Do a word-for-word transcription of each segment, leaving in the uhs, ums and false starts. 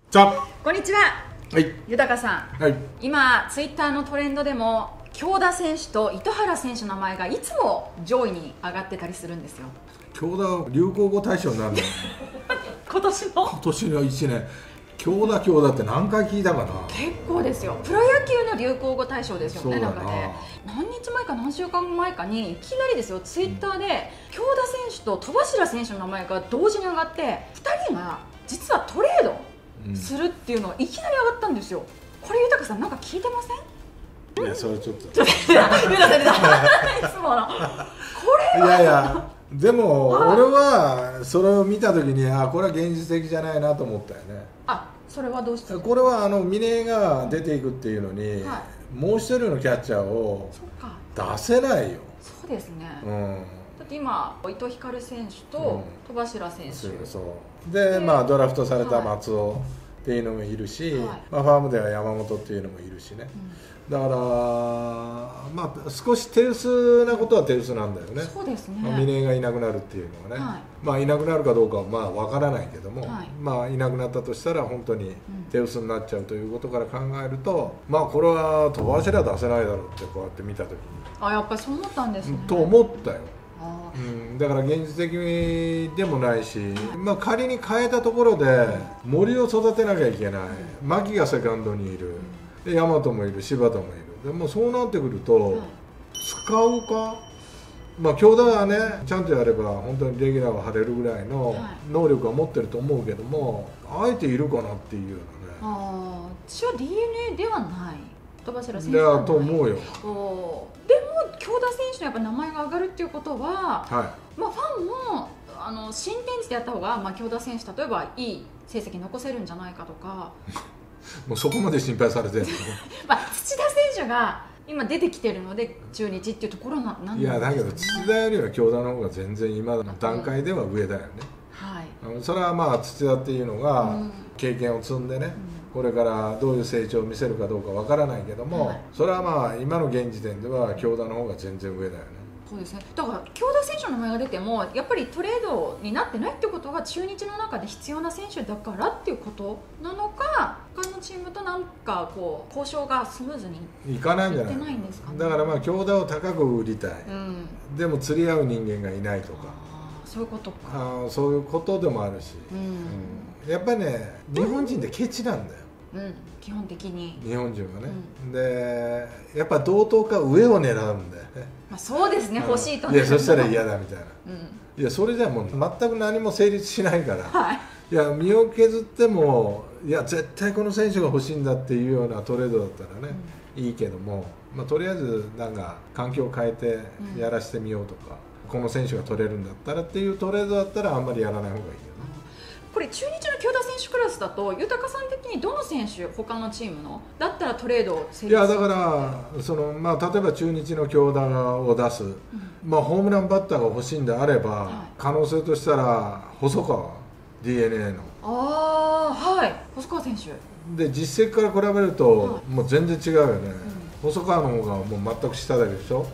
じゃあこんにちは。 はい、 豊さん、 はい、 今ツイッターのトレンドでも京田選手と糸原選手の名前がいつも上位に上がってたりするんですよ。 京田流行語大賞になるの今年の今年のいちねん、京田京田って何回聞いたかな。 結構ですよ。プロ野球の流行語大賞ですよね。 そうだな。 なんかね、何日前か何週間前かにいきなりですよ、ツイッターで京田選手と戸柱選手の名前が同時に上がって、ふたりが実はトレードするっていうのがいきなり上がったんですよ。これ豊さんなんか聞いてません？ いや、それちょっとちょっと出た出た出たいつものこれはいやいや、でも俺はそれを見た時に、あ、これは現実的じゃないなと思ったよね。 あ、それはどうしてこれはあの峰が出ていくっていうのに、 はい、 もう一人のキャッチャーを出せないよ。 そうですね、 うん、 だって今伊藤光選手と戸柱選手、 そうそうで、まあドラフトされた松尾っていうのもいるし、はい、まあ、ファームでは山本っていうのもいるしね、うん、だからまあ少し手薄なことは手薄なんだよね。 そうですね、 まあ、峰がいなくなるっていうのはね、はい、まあいなくなるかどうかはまあわからないけども、はい、まあいなくなったとしたら本当に手薄になっちゃうということから考えると、うん、まあこれは戸柱出せないだろうってこうやって見た時に、 あ、やっぱりそう思ったんですね。 と思ったよ。うん、だから現実的でもないし、まあ、仮に変えたところで森を育てなきゃいけない、牧がセカンドにいる、で大和もいる、柴田もいる、でもそうなってくると、使うか、まあ京田はねちゃんとやれば本当にレギュラーを張れるぐらいの能力は持ってると思うけども、あえているかなっていうようなね。ああ、私は ディーエヌエー ではない戸柱選手だと思うよ。 でも京田選手のやっぱ名前が上がるっていうことは、 はい、 まあ、ファンもあの新天地でやった方が、まあ、京田選手例えばいい成績残せるんじゃないかとかもうそこまで心配されてるのまあ土田選手が今出てきてるので中日っていうところななんいやだけど土田よりは京田の方が全然今の段階では上だよね、 はい、 それはまあ土田っていうのが経験を積んでね、うん、これからどういう成長を見せるかどうかわからないけども、はい、それはまあ今の現時点では京田の方が全然上だよね。 そうですね、だから京田選手の名前が出てもやっぱりトレードになってないってことが中日の中で必要な選手だからっていうことなのか、他のチームとなんかこう交渉がスムーズにいかないんじゃない、 ないんですかね。 だからまあ京田を高く売りたい、うん、でも釣り合う人間がいないとか、 そういうことか、 あそういうことでもあるし、うんうん、やっぱりね日本人ってケチなんだよ、 うん、基本的に日本人はね、うん、でやっぱ同等か上を狙うんだよね。 まあ、そうですね、欲しいといやそしたら嫌だみたいな、うん、いやそれじゃもう全く何も成立しないから、はい、いや身を削ってもいや絶対この選手が欲しいんだっていうようなトレードだったらね、うん、いいけども、まあ、とりあえずなんか環境を変えてやらせてみようとか、うん、この選手が取れるんだったらっていうトレードだったらあんまりやらない方がいいよね。 これ中日の京田選手クラスだと豊さん的にどの選手他のチームのだったらトレードを成立する？いやだからその、まあ、例えば中日の京田を出す、うん、まあ、ホームランバッターが欲しいんであれば、はい、可能性としたら細川 ディーエヌエー のああはい細川選手で実績から比べると、はい、もう全然違うよね、うん、細川の方がもう全く下だけでしょ、はい、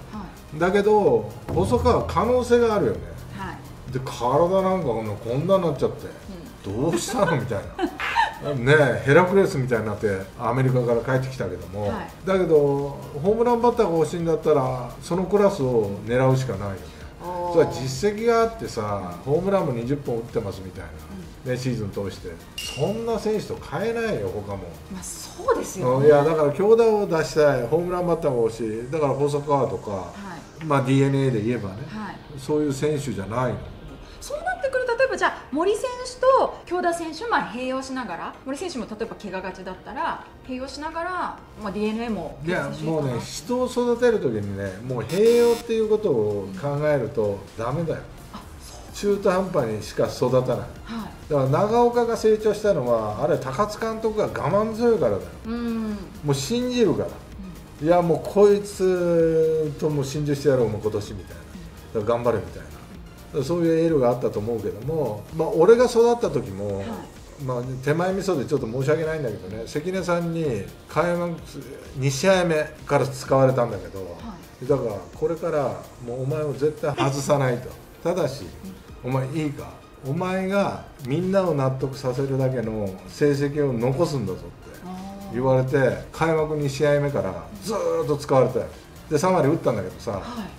だけど細川は可能性があるよね、はい、で体なんかこんなになっちゃって、うん、どうしたのみたいなね、ヘラクレスみたいになってアメリカから帰ってきたけども、はい、だけどホームランバッターが欲しいんだったらそのクラスを狙うしかないよね。それは実績があってさ、ホームランもにじゅっぽん打ってますみたいな、ね、シーズン通してそんな選手と変えないよ他も。 まあそうですよね。 いやだから強打を出したい、ホームランバッターが欲しい、だから細川とか、はい、まあ ディーエヌエー で言えばね、はい、そういう選手じゃないの。 そうなってくる、例えばじゃあ森選手と京田選手、まあ、併用しながら、森選手も例えば怪我がちだったら併用しながら、まあ、ディーエヌエー もいやもうね、人を育てるときにね、もう併用っていうことを考えるとダメだよ、うん、中途半端にしか育たない、はい、だから長岡が成長したのはあれ高津監督が我慢強いからだよ、うん、もう信じるから、うん、いやもうこいつとも心中してやろうもう今年みたいな、だから頑張れみたいな、そういうエールがあったと思うけども、まあ、俺が育った時も、はい、まあ、手前味噌でちょっと申し訳ないんだけどね、関根さんに開幕に試合目から使われたんだけど、はい、だからこれからもうお前を絶対外さないと、ただし、うん、お前いいかお前がみんなを納得させるだけの成績を残すんだぞって言われて、開幕に試合目からずーっと使われたよ。でさん割打ったんだけどさ、はい、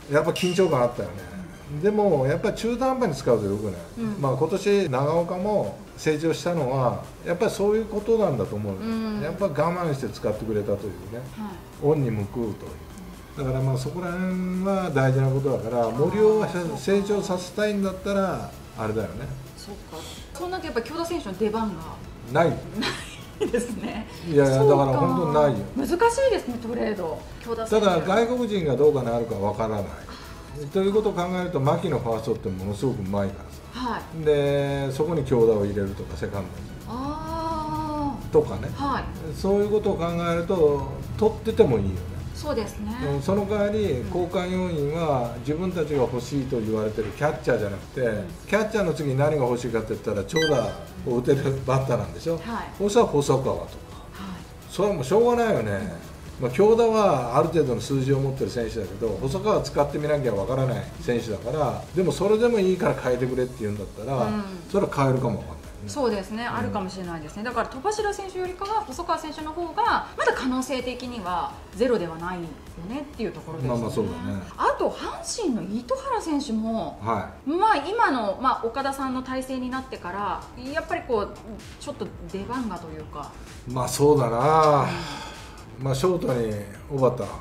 やっぱ緊張感あったよね。でもやっぱり中途半端に使うとよくない、うん、まあ今年長岡も成長したのはやっぱりそういうことなんだと思う、うん、やっぱ我慢して使ってくれたというね、はい、恩に報うという、だからまあそこら辺は大事なことだから、森を成長させたいんだったらあれだよね。 そうか、そうなるとやっぱ京田選手の出番がないないですね。 いやいや、だから本当にないよ。 難しいですね、トレード。 ただ外国人がどうかなるかわからないということを考えると、牧のファーストってものすごくうまいからさ、はい、でそこに京田を入れるとかセカンドにあとかね、はい、そういうことを考えると取っててもいいよね。 そうですね。 その代わり交換要員は自分たちが欲しいと言われてるキャッチャーじゃなくて、うん、キャッチャーの次に何が欲しいかって言ったら長打を打てるバッターなんでしょ、はい、そしたら細川とか、はい、それはもうしょうがないよね、うん、まあ、京田はある程度の数字を持ってる選手だけど、細川は使ってみなきゃわからない選手だから、でもそれでもいいから変えてくれって言うんだったら、うん、それは変えるかもわかんない。 そうですね、うん、あるかもしれないですね。だから戸柱選手よりかは細川選手の方がまだ可能性的にはゼロではないよねっていうところですね。 まあまあそうだね。 あと阪神の糸原選手も、はい、まあ今の、まあ、岡田さんの体制になってからやっぱりこうちょっと出番がというか。 まあそうだな、うん、まあショートに小畑、はい、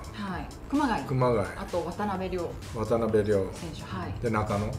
熊谷、 熊谷、 あと渡辺亮渡辺亮選手、はい、 で中野、 はい、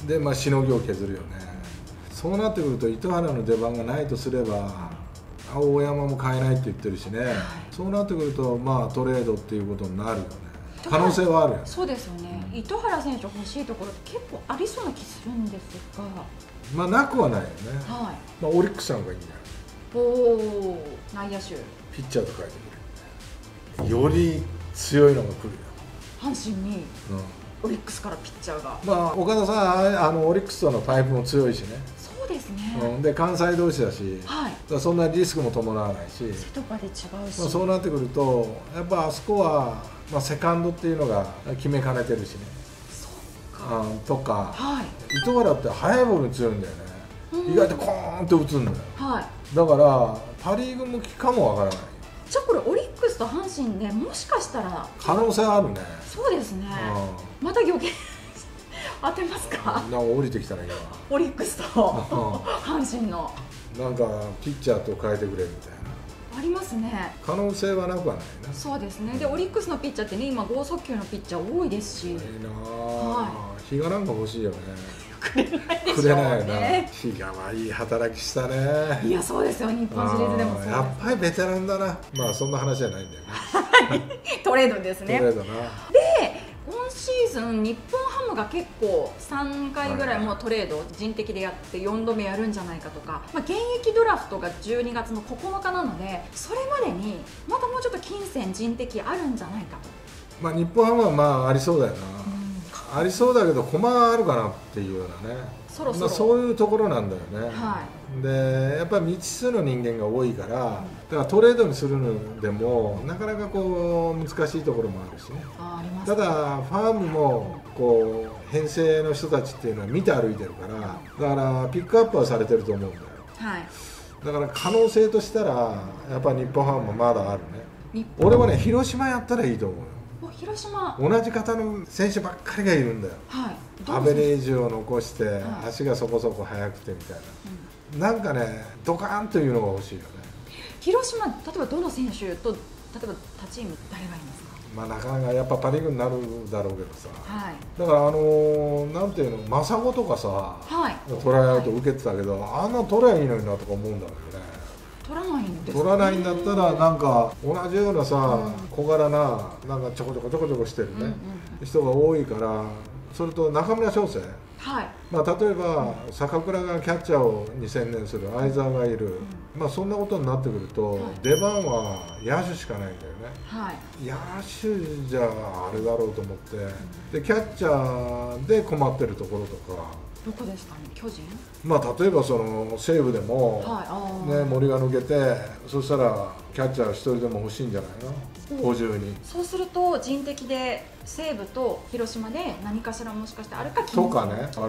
でまあしのぎを削るよね。そうなってくると糸原の出番がないとすれば大山も買えないって言ってるしね、はい、そうなってくるとまあトレードっていうことになるよね。可能性はあるよね。 そうですよね、うん、糸原選手欲しいところって結構ありそうな気するんですが、 まあなくはないよね、はい、まあ、オリックスなんかいいんだよ。 おお、内野手ピッチャーと書いてくれ、より強いのが来るよ阪神に、うん、オリックスからピッチャーが、 まあ岡田さん、あのオリックスとのパイプも強いしね。 そうですね、 うん、で関西同士だし、はい、だそんなリスクも伴わないし、 瀬戸場で違うし、 まあ、そうなってくるとやっぱあそこは、まあ、セカンドっていうのが決めかねてるしね。 そうか、 うん、とか、 はい、 糸原って速いボールに強いんだよね、うん、意外とコーンって打つんだよ、 はい、 だからパ・リーグ向きかもわからない。 じゃあこれオリックスと阪神でもしかしたら可能性あるね。 そうですね、うん、また予言当てますか。 なんか降りてきたらいいわ、 オリックスと阪神のなんかピッチャーと変えてくれみたいなありますね。 可能性はなくはないな。 そうですね。でオリックスのピッチャーってね、今剛速球のピッチャー多いですし、いいな、 はい、比嘉なんか欲しいよね。 くれないでしょうね。 くれないよな。比嘉はいい働きしたね。 いやそうですよ、日本シリーズでもそうです。 やっぱりベテランだな。まあそんな話じゃないんだよね。 トレードですね。 トレードな。 で今シーズン日本ハムが結構さんかいぐらいもうトレード人的でやってよんどめやるんじゃないかとか、まあ、現役ドラフトがじゅうにがつのここのかなので、それまでにまたもうちょっと金銭人的あるんじゃないかと。 まあ日本ハムはまあありそうだよな、うん、ありそうだけど駒があるかなっていうようなね、 そろそろ、 まあ、そういうところなんだよね、 はい、 でやっぱり未知数の人間が多いから、だからトレードにするのでもなかなかこう難しいところもあるしね。 ああります。 ただファームもこう編成の人たちっていうのは見て歩いてるから、だからピックアップはされてると思うんだよ、はい、だから可能性としたらやっぱ日本ハムもまだあるね。俺はね広島やったらいいと思うよ。 広島同じ型の選手ばっかりがいるんだよ、はい、アベレージを残して、はい、足がそこそこ速くてみたいな、うん、なんかねドカーンというのが欲しいよね。 広島、例えばどの選手と例えば他チーム誰がいますか。 まあなかなかやっぱパ・リーグになるだろうけどさ、 はい、 だからあのー、なんていうの真砂とかさ、はい、トライアウト受けてたけど、はい、あんな取りゃいいのになとか思うんだけどね。 取らないんですか。 取らないんだったらなんか同じようなさ、うん、小柄ななんかちょこちょこちょこちょこしてるね、うんうんうん、人が多いから、それと中村翔成、はい、まあ、例えば、うん、坂倉がキャッチャーをに専念する相澤がいる、うん、まあそんなことになってくると、はい、出番は野手しかないんだよね、はい、野手じゃあれだろうと思って、うん、でキャッチャーで困ってるところとか。 どこですかね、巨人。 まあ例えばその西武でも、はい、ね、森が抜けて、そしたらキャッチャー一人でも欲しいんじゃないの、補充に。 そうすると人的で西武と広島で何かしらもしかしてあるか、 とかね、あると思う。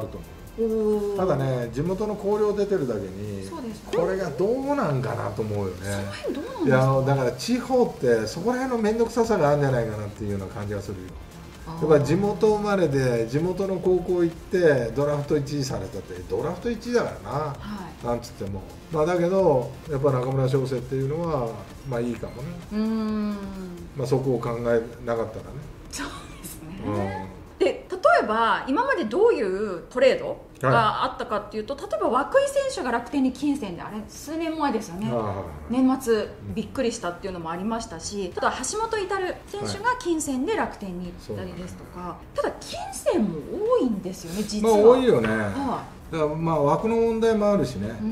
ただね、地元の広陵出てるだけに、これがどうなんかなと思うよね。いやだから地方ってそこら辺の面倒くささがあるんじゃないかなっていうような感じがするよ。やっぱり地元生まれで地元の高校行ってドラフトいちいされたってドラフトいちいだからな、はい、なんつっても、まあ、だけどやっぱ中村翔成っていうのはまあいいかもね。うーん、まあ、そこを考えなかったらね。 そうですね、うん、で例えば今までどういうトレードがあったかっていうと、はい、例えば涌井選手が楽天に金銭で、あれ数年前ですよね、年末びっくりしたっていうのもありましたし、ただ橋本至選手が金銭で楽天に行ったりですとか、はい、ただ金銭も多いんですよね実は。 まあ多いよね、はい、だからまあ枠の問題もあるしね、うん、うん、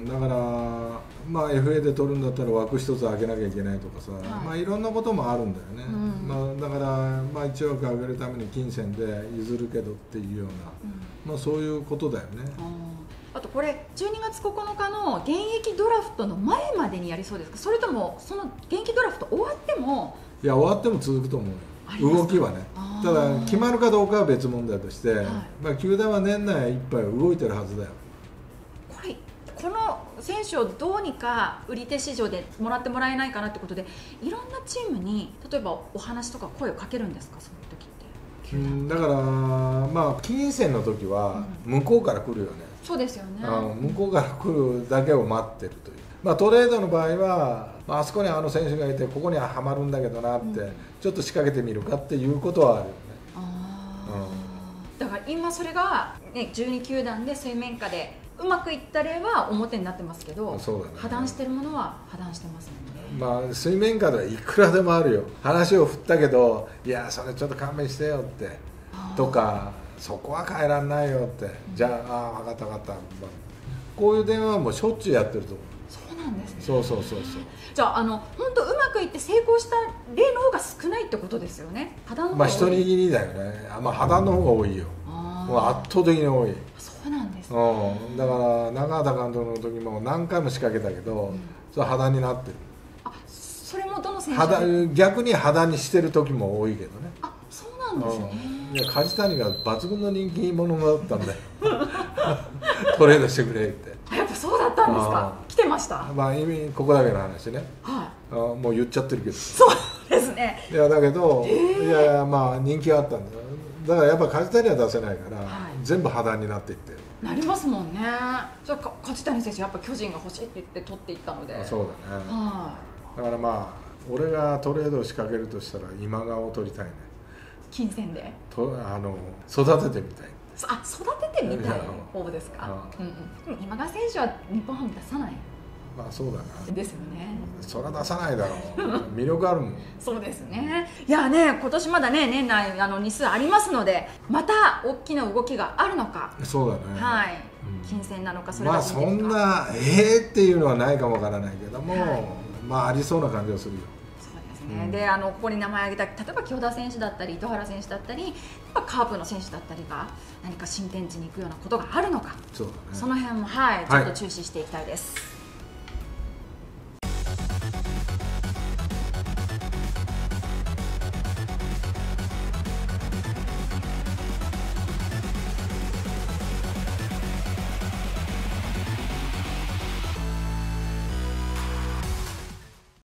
だからまあ エフエー で取るんだったら枠一つ開けなきゃいけないとかさ、はい、まあいろんなこともあるんだよね、うん、まあ、だからまあいちわく上げるために金銭で譲るけどっていうような、うん、まあそういうことだよね。 あとこれじゅうにがつここのかの現役ドラフトの前までにやりそうですか、それともその現役ドラフト終わっても。 いや終わっても続くと思う、動きはね。ただ決まるかどうかは別問題として、はい、まあ球団は年内いっぱい動いてるはずだよ。 これこの選手をどうにか売り手市場でもらってもらえないかなってことで、いろんなチームに例えばお話とか声をかけるんですか、その時って。 うん、だからまあ金銭の時は向こうから来るよね、 うん、そうですよね、 向こうから来るだけを待ってるという、まあ、トレードの場合は、まあ、あそこにあの選手がいてここにははまるんだけどなって、うん、ちょっと仕掛けてみるかっていうことはあるよね。 あ、うん、だから今それが、ね、じゅうに球団で水面下でうまくいった例は表になってますけど、そうだね、破談してるものは破談してますもんね。 まあ水面下ではいくらでもあるよ。話を振ったけど、いやそれちょっと勘弁してよってとか、そこは変えらんないよって、うん、じゃあ、ああ分かった分かった、まあ、こういう電話はもうしょっちゅうやってると思う。 そうなんですね。 そうそうそうそう。 じゃあ、あの本当うまくいって成功した例の方が少ないってことですよね。破談の方が多い。 まあ一握りだよね。まあ破談の方が多いよ。もう圧倒的に多い。 そうなんですね。 うん、だから長畑監督の時も何回も仕掛けたけど、うん、それ破談になってる。 あ、それもどの選手が逆に破談にしてる時も多いけどね。 あ、そうなんですね。 うん、いや梶谷が抜群の人気者だったんでトレードしてくれって。 やっぱそうだったんですか。来てました。 まあ意味ここだけの話ね。はい。あ、もう言っちゃってるけど。 そうですね。 いやだけど、えー、いやいやまあ人気があったんだよ。だからやっぱ梶谷は出せないから、はい、全部破談になっていってる。 なりますもんね。じゃあ梶谷選手やっぱ巨人が欲しいって言って取っていったので。 そうだね。はい。だからまあ俺がトレードを仕掛けるとしたら今川を取りたいね。 金銭で。とあの育ててみたい。 あ、育ててみたい方ですか。うんうん。でも今川選手は日本ハム出さない。 まあそうだな。 ですよね。 それは出さないだろう。魅力あるもん。 そうですね。いやね、今年まだね年内あの日数ありますので、また大きな動きがあるのか。 そうだね。はい。 うん、金銭なのかそれがいいですか。 まあそんなええー、っていうのはないかもわからないけども、はい、まあありそうな感じがするよ。 うん、であのここに名前挙げた例えば京田選手だったり糸原選手だったりカープの選手だったりが何か新天地に行くようなことがあるのか、 そうだね、その辺も、はい、ちょっと注視していきたいです。はい。